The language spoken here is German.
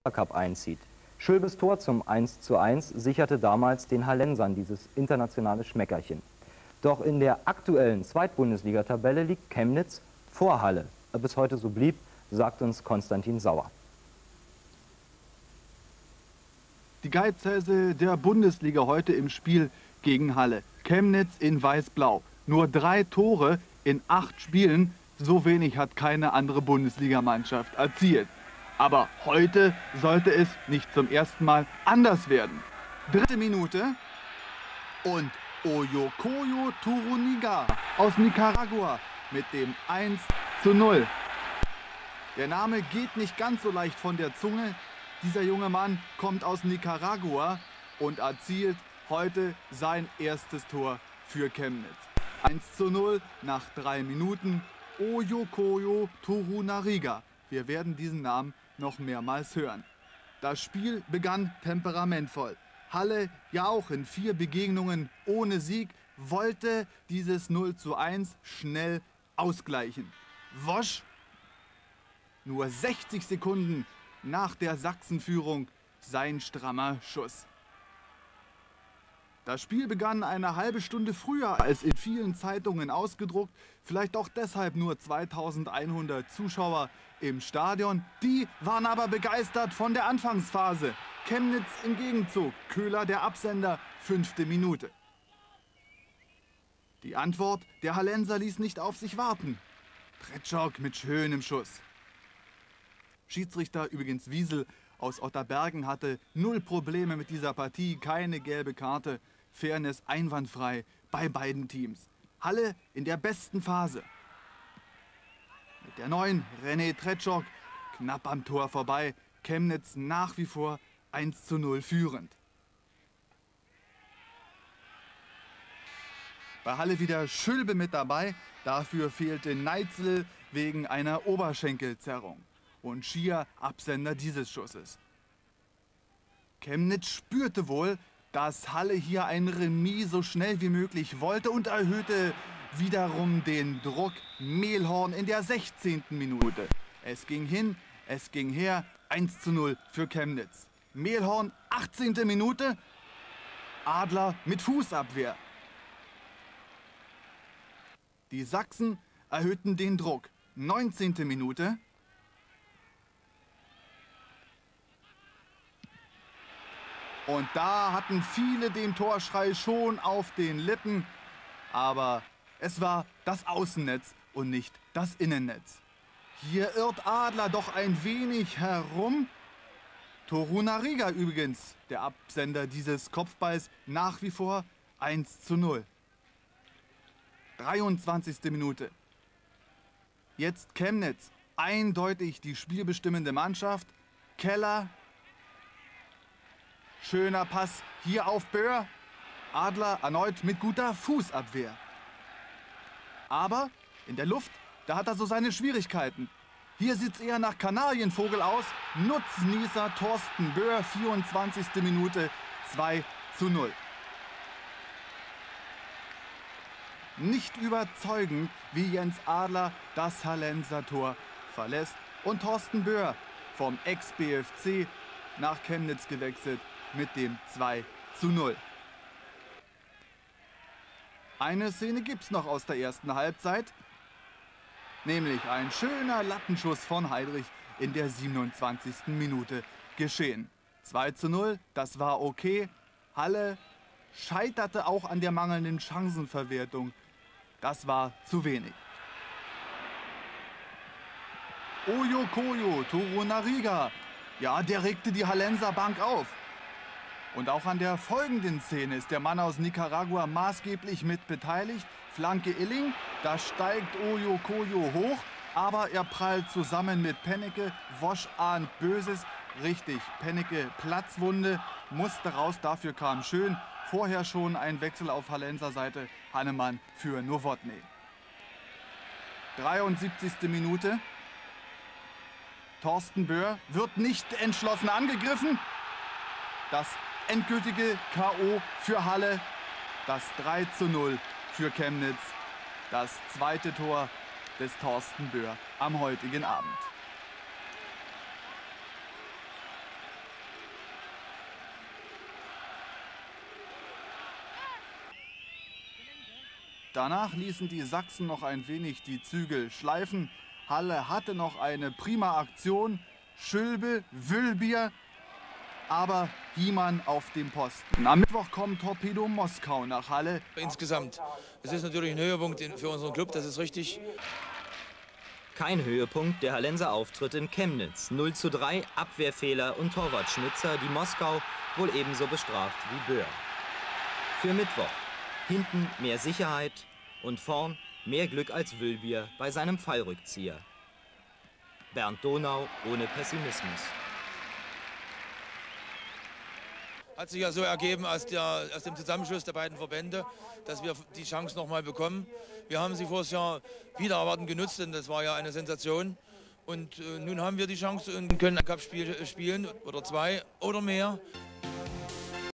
Cup einzieht. Schülbes Tor zum 1:1 sicherte damals den Hallensern dieses internationale Schmeckerchen. Doch in der aktuellen Zweitbundesliga-Tabelle liegt Chemnitz vor Halle. Ob es heute so blieb, sagt uns Konstantin Sauer. Die Geizhälse der Bundesliga heute im Spiel gegen Halle. Chemnitz in weiß-blau. Nur 3 Tore in 8 Spielen. So wenig hat keine andere Bundesligamannschaft erzielt. Aber heute sollte es nicht zum ersten Mal anders werden. 3. Minute und Oyokoyo Turuniga aus Nicaragua mit dem 1:0. Der Name geht nicht ganz so leicht von der Zunge. Dieser junge Mann kommt aus Nicaragua und erzielt heute sein erstes Tor für Chemnitz. 1:0 nach 3 Minuten. Oyokoyo Turunariga. Wir werden diesen Namen noch mehrmals hören. Das Spiel begann temperamentvoll. Halle, ja auch in 4 Begegnungen ohne Sieg, wollte dieses 0:1 schnell ausgleichen. Wosch, nur 60 Sekunden nach der Sachsenführung, sein strammer Schuss. Das Spiel begann eine halbe Stunde früher als in vielen Zeitungen ausgedruckt. Vielleicht auch deshalb nur 2100 Zuschauer im Stadion. Die waren aber begeistert von der Anfangsphase. Chemnitz im Gegenzug. Köhler der Absender, 5. Minute. Die Antwort der Hallenser ließ nicht auf sich warten. Tretschok mit schönem Schuss. Schiedsrichter übrigens Wiesel aus Otterbergen hatte 0 Probleme mit dieser Partie, keine gelbe Karte. Fairness einwandfrei bei beiden Teams. Halle in der besten Phase. Mit der neuen René Tretschok knapp am Tor vorbei. Chemnitz nach wie vor 1:0 führend. Bei Halle wieder Schülbe mit dabei. Dafür fehlte Neitzel wegen einer Oberschenkelzerrung. Und Schier Absender dieses Schusses. Chemnitz spürte wohl, dass Halle hier ein Remis so schnell wie möglich wollte und erhöhte wiederum den Druck. Mehlhorn in der 16. Minute. Es ging hin, es ging her, 1:0 für Chemnitz. Mehlhorn, 18. Minute, Adler mit Fußabwehr. Die Sachsen erhöhten den Druck. 19. Minute. Und da hatten viele den Torschrei schon auf den Lippen. Aber es war das Außennetz und nicht das Innennetz. Hier irrt Adler doch ein wenig herum. Turunariga übrigens, der Absender dieses Kopfballs, nach wie vor 1:0. 23. Minute. Jetzt Chemnitz, eindeutig die spielbestimmende Mannschaft. Keller. Schöner Pass hier auf Böhr. Adler erneut mit guter Fußabwehr. Aber in der Luft, da hat er so seine Schwierigkeiten. Hier sieht es eher nach Kanarienvogel aus. Nutznießer Thorsten Böhr, 24. Minute, 2:0. Nicht überzeugend, wie Jens Adler das Hallenser Tor verlässt. Und Thorsten Böhr vom Ex-BFC nach Chemnitz gewechselt mit dem 2:0. Eine Szene gibt's noch aus der ersten Halbzeit. Nämlich ein schöner Lattenschuss von Heidrich in der 27. Minute geschehen. 2:0, das war okay. Halle scheiterte auch an der mangelnden Chancenverwertung. Das war zu wenig. Oyokoyo Turunariga, ja, der regte die Hallenser Bank auf. Und auch an der folgenden Szene ist der Mann aus Nicaragua maßgeblich mit beteiligt. Flanke Illing, da steigt Oyokoyo hoch, aber er prallt zusammen mit Pennecke. Wosch ahnt Böses. Richtig, Pennecke Platzwunde, musste raus, dafür kam Schön. Vorher schon ein Wechsel auf Hallenser Seite, Hannemann für Nowotny. 73. Minute. Thorsten Böhr wird nicht entschlossen angegriffen. Das endgültige K.O. für Halle, das 3:0 für Chemnitz, das zweite Tor des Thorsten Böhr am heutigen Abend. Danach ließen die Sachsen noch ein wenig die Zügel schleifen. Halle hatte noch eine prima Aktion. Schülbe, Wülbier, aber Hiemann auf dem Posten. Am Mittwoch kommt Torpedo Moskau nach Halle. Insgesamt, es ist natürlich ein Höhepunkt für unseren Club, das ist richtig. Kein Höhepunkt der Hallenser Auftritt in Chemnitz. 0:3, Abwehrfehler und Torwartschnitzer, die Moskau wohl ebenso bestraft wie Böhr. Für Mittwoch. Hinten mehr Sicherheit und vorn mehr Glück als Wülbier bei seinem Fallrückzieher. Bernd Donau ohne Pessimismus. Hat sich ja so ergeben aus dem Zusammenschluss der beiden Verbände, dass wir die Chance noch mal bekommen. Wir haben sie voriges Jahr wieder erwarten genutzt, denn das war ja eine Sensation. Und nun haben wir die Chance und können ein Cup-Spiel spielen oder zwei oder mehr.